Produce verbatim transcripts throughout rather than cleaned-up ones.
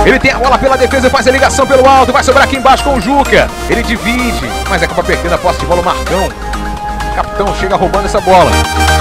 Ele tem a bola pela defesa e faz a ligação pelo alto. Vai sobrar aqui embaixo com o Juca. Ele divide, mas acaba perdendo a posse de bola o Marcão. O capitão chega roubando essa bola.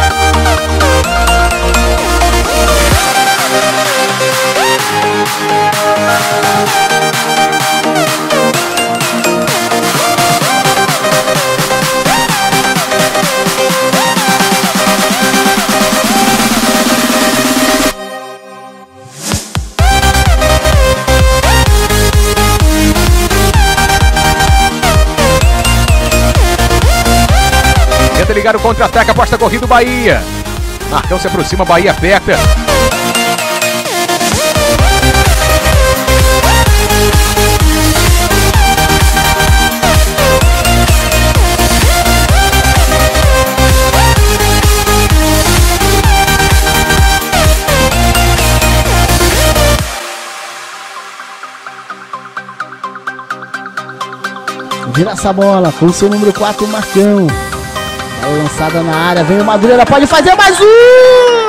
Tenta ligar o contra-ataque, aposta corrida do Bahia. Marcão se aproxima, Bahia aperta. Vira essa bola com o seu número quatro, Marcão. Bola lançada na área, vem o Madureira, pode fazer mais um!